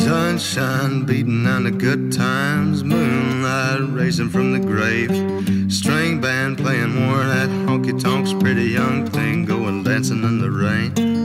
Sunshine beating on the good times, moonlight racing from the grave, string band playing more of that honky-tonks, pretty young thing going dancing in the rain.